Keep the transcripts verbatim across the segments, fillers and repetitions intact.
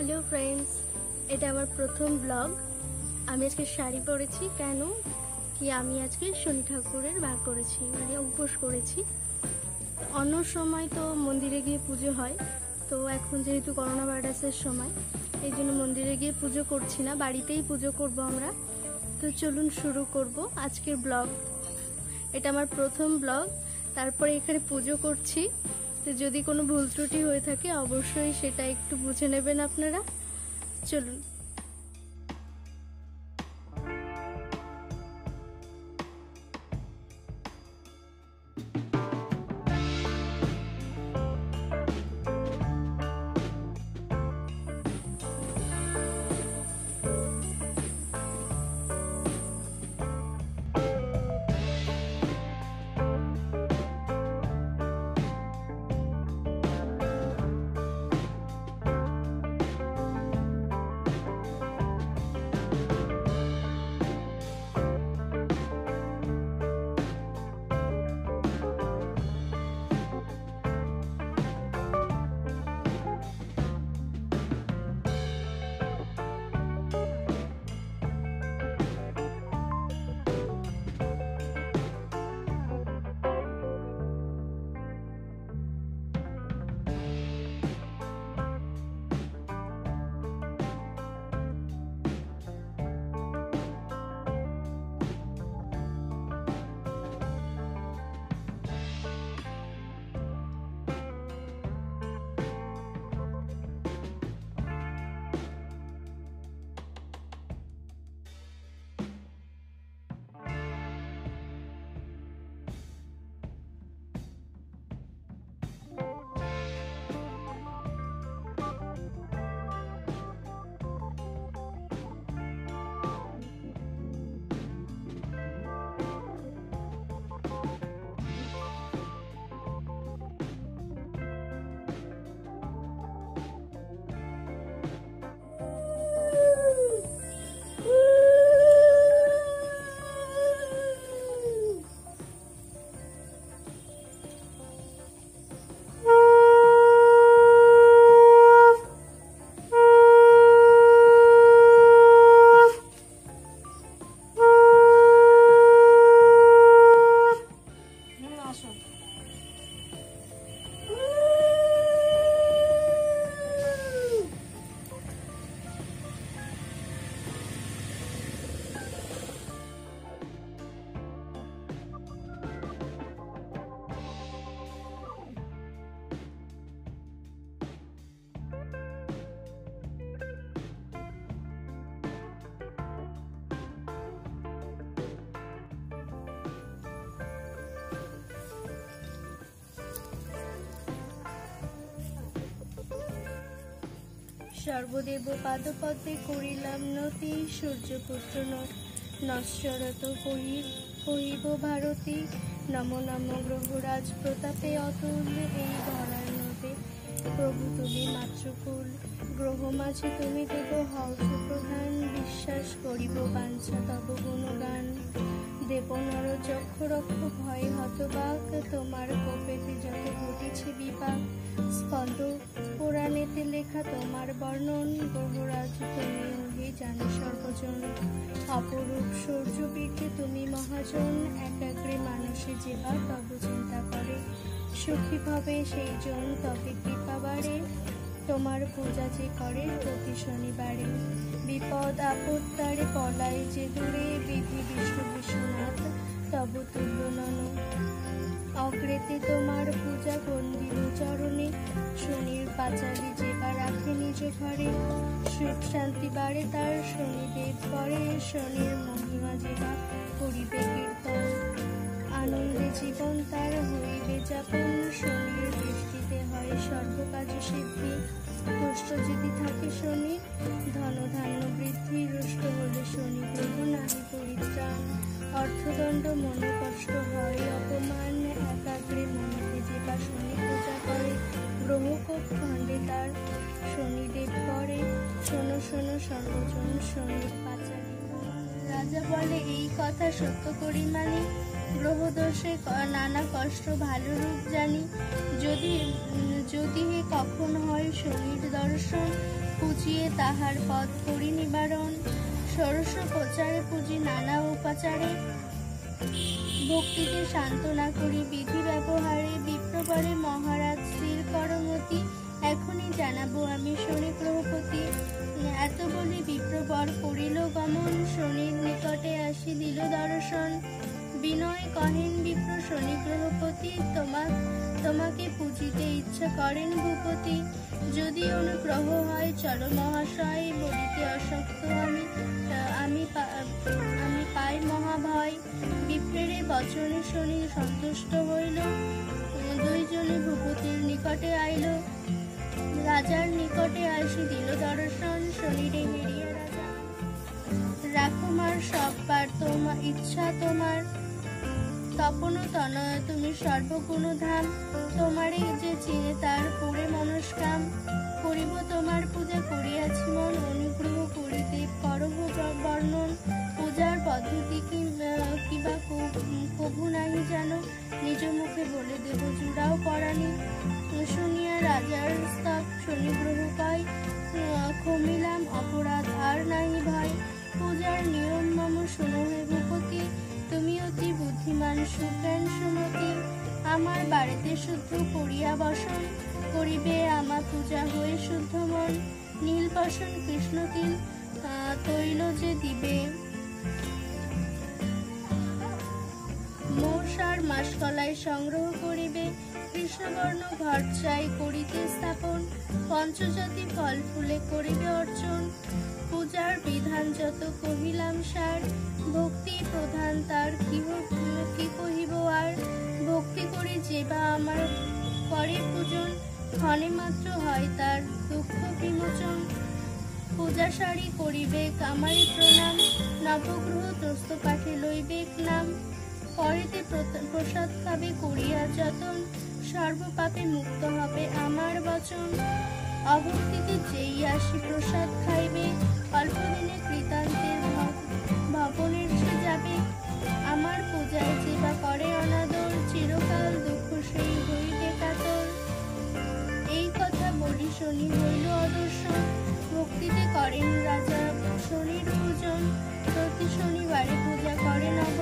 Hello friends, এটা আমার প্রথম ব্লগ। আমি আজকে শাড়ি পরেছি কেন কি আমি আজকে শনি ঠাকুরের বার করেছি, মানে উপোস করেছি। অন্য সময় তো মন্দিরে গিয়ে পুজো হয়, তো এখন যেহেতু করোনা ভাইরাসের সময় এই জন্য মন্দিরে গিয়ে পুজো করছি না, বাড়িতেই পুজো করব আমরা। তো চলুন শুরু করব আজকের ব্লগ। এটা আমার প্রথম ব্লগ, তারপরে এখানে পুজো করছি। তো যদি কোনো ভুল ত্রুটি হয়ে থাকে অবশ্যই সেটা একটু বুঝে নেবেন আপনারা। চলুন। সর্বদেব পাদপদ্মে করিলাম নতি, সূর্যপুত্র নশ্বরত কহিব ভারতী। নম নম গ্রহরাজ প্রতাপে অতুল, এই ধরার নবে প্রভু তুমি মাতৃকুল। গ্রহ মাঝে তুমি দেব হও সুপ্রধান, বিশ্বাস করিব বাঞ্ছা তব গুণগান। দেব নর চক্ষ রক্ষ ভয় হতবাক, তোমার কোপেতে যত ঘটিছে বিপাক। স্কন্দ পুরাণেতে লেখা তোমার বর্ণন, গ্রহরাজ তুমি ওহে জানে সর্বজন। অপরূপ সূর্য বীর্যে তুমি মহাজন, একাগ্রে মানুষে যেবা তব চিন্তা করে। সুখী ভাবে সেই জন তবে কৃপা বাড়ে, তোমার পূজা যে করে প্রতি শনিবারে। বিপদ আপদ তারে পলায় যে দূরে, বিধি বিষ্ণু বিশ্বনাথ তব তুল্য নন। অগ্রেতে তোমার পূজা গন্ধির চরণে, শনির পাঁচালি যেবা রাখে নিজ ঘরে। সুখ শান্তি বাড়ে তার শনিদেব করে, শনির মহিমা যেবা করিবে কীর্তন। আনন্দে জীবন তার হইবে যাপন, শনির দৃষ্টিতে হয় সর্বকাজ সিদ্ধি। দুষ্ট যদি থাকে শনি ধন ধান্য বৃদ্ধি, রুষ্ট হলে শনি গ্রহ নাহি পরিত্রাণ। অর্থদণ্ড মনে কষ্ট হয় অপমান, একাগ্রে মনেতে যেবা শনি পূজা করে। গ্রহকোপ খণ্ডে তার শনিদেব করে, শোনো শোনো সর্বজন শনির পাঁচালী। রাজা বলে এই কথা সত্য করি মানি, গ্রহদোষে নানা কষ্ট ভালো রূপ জানি। যদি যদি কখন হয় শনির দর্শন, পুজিয়ে তাহার পদ করি নিবারণ। ষোড়শ প্রচারে পুজি নানা উপাচারে, ভক্তিকে সান্ত্বনা করি বিধি ব্যবহারে। বিপ্রবরে মহারাজ স্থির করমতি, এখনই জানাবো আমি শনি গ্রহপতি। এত বলি বিপ্রবর করিল গমন, শনির নিকটে আসি দিল দর্শন। বিনয় কহেন বিপ্র শনি গ্রহপতি, তোমা তোমাকে পুজিতে ইচ্ছা করেন ভূপতি। যদি অনুগ্রহ হয় চলো মহাশয়, বলিতে অশক্ত আমি আমি আমি পাই মহাভয়। বিপ্রের বচনে শনি সন্তুষ্ট হইল, দুইজনে ভূপতির নিকটে আইল। রাজার নিকটে আসি দিল দর্শন, শনিরে হেরিয়া রাজা রাকুমার সববার তোমার ইচ্ছা তোমার। তপন তনয় তুমি সর্বগুণ ধাম, তোমারে যে চিনে তার পুরে মনস্কাম। করিব তোমার পূজা করিয়াছি মন, অনুগ্রহ করিতে করহ বর্ণন। পূজার পদ্ধতি কি কিবা কভু নাহি জানো, নিজ মুখে বলে দেব জুড়াও পরাণী। শুনিয়া রাজার স্তব শনি গ্রহ কয়, ক্ষমিলাম অপরাধ আর নাহি ভয়। পূজার নিয়ম মম শুনো হে ভূপতি, তুমি অতি বুদ্ধিমান সুজ্ঞান সুমতি। আমার বাড়িতে শুদ্ধ করিয়া বসন, করিবে আমার পূজা হয়ে শুদ্ধ মন। নীল বসন কৃষ্ণ তিল তৈল যে দিবে, মৌসার মাসকলাই সংগ্রহ করিবে। কৃষ্ণবর্ণ ঘর চাই করিতে স্থাপন, পঞ্চজাতি ফল ফুলে করিবে অর্চন। পূজার বিধান যত কহিলাম সার, ভক্তি প্রধান তার কি কহিব আর। ভক্তি করি যে বা আমার করে পূজন, ক্ষণে মাত্র হয় তার দুঃখ বিমোচন। পূজা সারি করিবে কামারি প্রণাম, নবগ্রহ তস্ত পাঠে লইবেক নাম। পরেতে প্রসাদ খাবে করিয়া যতন, সর্বপাপে মুক্ত হবে আমার বচন। অভক্তিতে যেই আসি প্রসাদ খাইবে, অল্পদিনে কৃতান্তের ভবনের সে যাবে। আমার পূজায় যে বা করে অনাদর, চিরকাল দুঃখ সেই হইবে কাতর। এই কথা বলি শনি হইল অদর্শন, ভক্তিতে করেন রাজা শনির পূজন। প্রতি শনিবারে পূজা করে নব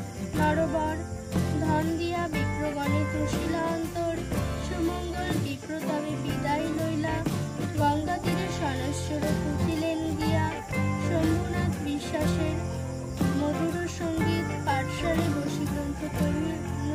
নরবর, ধন দিয়া বিপ্রগণে তুষিলা অন্তর। সুমঙ্গল বিপ্র তবে বিদায় লইলা, গঙ্গা তীরে সনশ্বর পুঁথিলেন গিয়া। শম্ভুনাথ বিশ্বাসের মধুর সঙ্গীত, পাঠশালে বসি গ্রন্থ করিল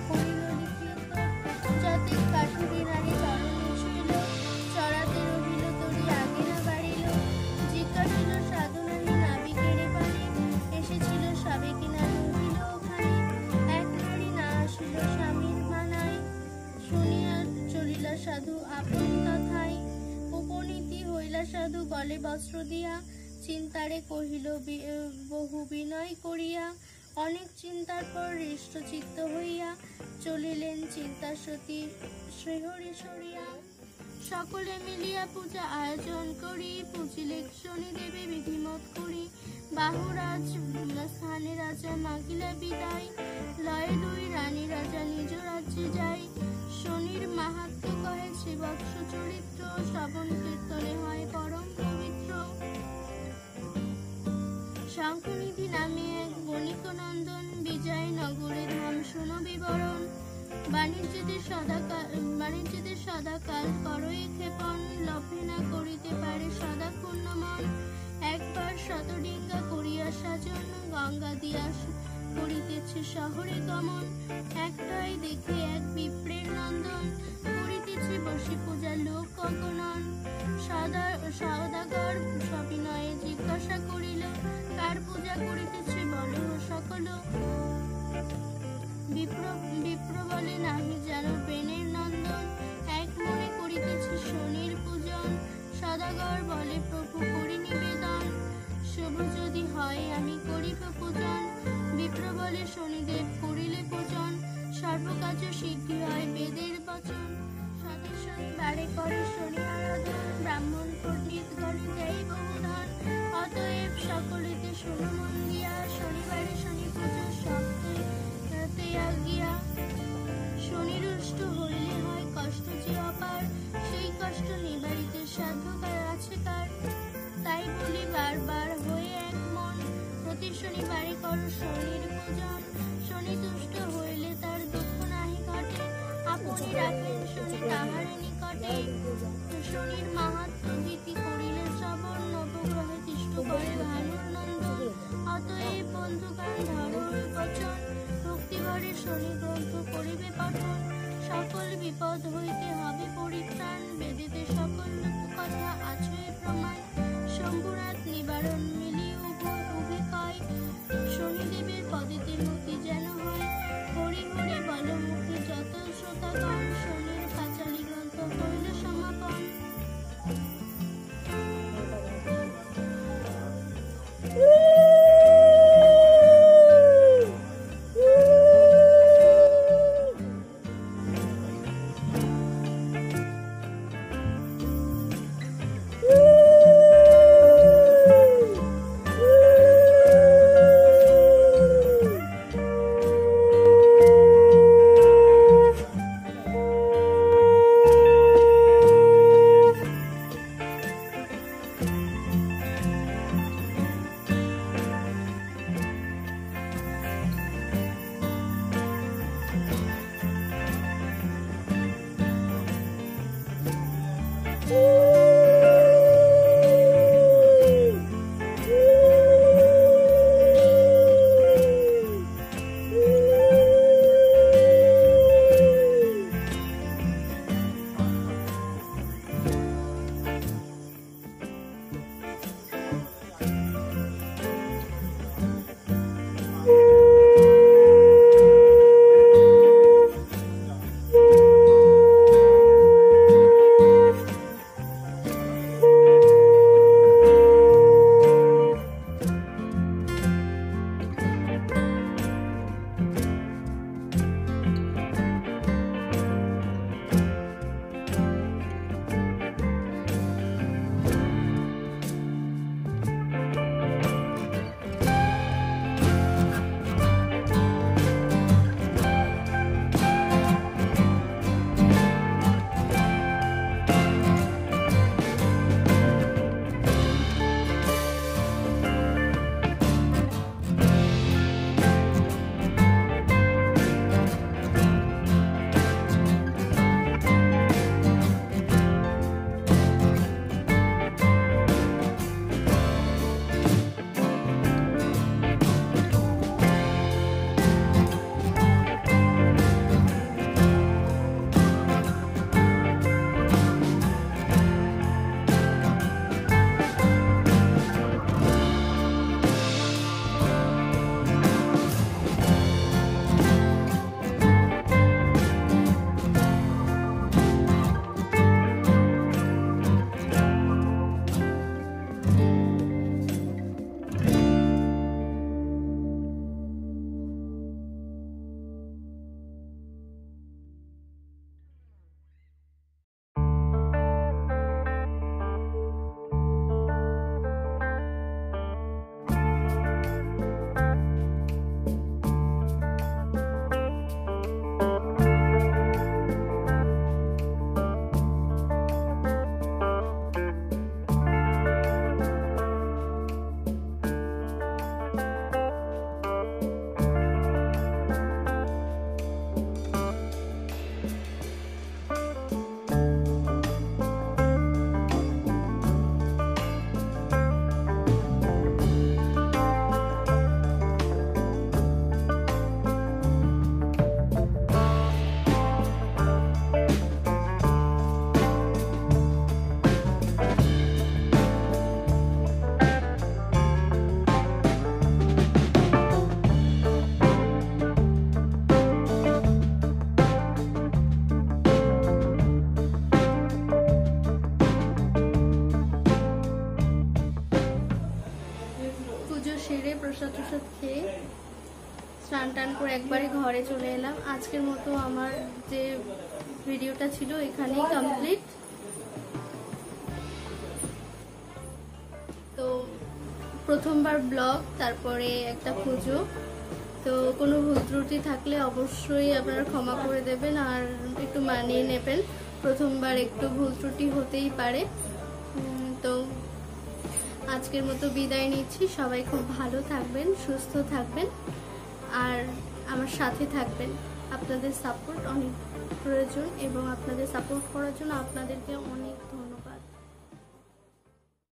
লিখিত। যাতে কাঠুরি নারী চরণে ছুঁইল, চড়াতে রহিল তরি আগে না বাড়িল। জিজ্ঞাসিল সাধু নাহি নাবিকেরে পারে, এসেছিল সবে কিনা রহিল ওখানে। এক নারী না আসিল স্বামীর মানায়, শুনিয়া চলিলা সাধু আপন তথায়। উপনীতি হইলা সাধু গলে বস্ত্র দিয়া, চিন্তারে কহিল বহু বিনয় করিয়া। অনেক চিন্তার পর হৃষ্ট চিত্ত হইয়া, চলিলেন চিন্তা সতী শ্রীহরি সরিয়া। সকলে মিলিয়া পূজা আয়োজন করি, পুজিলে শনি দেবে বিধিমত করি। বাহুরাজ স্থানে রাজা মাগিলা বিদায়, লয়ে দুই রানী রাজা নিজ রাজ্যে যায়। শনির মাহাত্ম কহে শ্রীবৎস চরিত্র, শ্রবণ কীর্তনে হয় পরম পবিত্র। শঙ্খনিধি নামে এক বণিক নন্দন, বিজয় নগরে ধাম শোনো বিবরণ। বাণিজ্যদের সদাকাল বাণিজ্যদের সদাকাল করই ক্ষেপণ, লভে না করিতে পারে সদা পূর্ণ মন। একবার শতডিঙ্গা করিয়া সাজন, গঙ্গা দিয়া করিতেছে শহরে গমন। একটাই দেখে এক বিপ্রের নন্দন, করিতেছে বসে পূজা লোক অগণন। সদাগর সবিনয়ে জিজ্ঞাসা করিল, কার পূজা করিতেছে বলো সকল। বিপ্র বিপ্র বলে নাহি জানো প্রেমের নন্দন, এক মনে করিতেছে শনির পূজন। সদাগর বলে প্রভু করি নিবেদন, শুভ যদি হয় আমি করিব পূজন। বিপ্র বলে শনিদেব করিলে পূজন, সর্বকার্য সিদ্ধি হয় বেদের বচন। সদা শনিবারে করে শনি আরাধন, ব্রাহ্মণ পণ্ডিত গণে দেয় বহু ধন। অতএব সকলেতে শোনো মন দিয়া, শনিবারে শনি পূজা সপ্তে আগিয়া। শনি রুষ্ট হইলে হয় কষ্ট যে অপার, সেই কষ্ট নিবারিতে সাধ্য আছে কার। শনিবারে করো শনির পূজন, শনি তুষ্ট হইলে তার দুঃখ নাহি ঘটে, আপনি রাখেন শনি তাহার নিকটে। শনির মাহাত্ম্য গীতি করিলে শ্রবণ, নবগ্রহে তিষ্ট করে ভানুর নন্দন। অতএব বন্ধুগণ ধরো বচন, ভক্তিভরে শনি গ্রন্থ করিবে পঠন। সকল বিপদ হইতে হবে পরিত্রাণ, বেদেতে সকল কথা আছে প্রমাণ। শম্ভুনাথ নিবারণ মিলিয়ে উভে কয়, শনিদেবের পদেতে মতি যেন হয়। হরি হরি বল মুখে যত শ্রোতাগণ, শনির পাঁচালী গ্রন্থ হইল সমাপন। প্রসাদ টসাদ খেয়ে স্নান টান করে একবারে ঘরে চলে এলাম। আজকের মতো আমার যে ভিডিওটা ছিল এখানেই কমপ্লিট। তো প্রথমবার ব্লগ, তারপরে একটা পুজো, তো কোনো ভুল ত্রুটি থাকলে অবশ্যই আপনারা ক্ষমা করে দেবেন আর একটু মানিয়ে নেবেন। প্রথমবার একটু ভুল ত্রুটি হতেই পারে। তো আজকের মতো বিদায় নিচ্ছি। সবাই খুব ভালো থাকবেন, সুস্থ থাকবেন, আর আমার সাথে থাকবেন। আপনাদের সাপোর্ট অনেক প্রয়োজন এবং আপনাদের সাপোর্ট করার জন্য আপনাদেরকে অনেক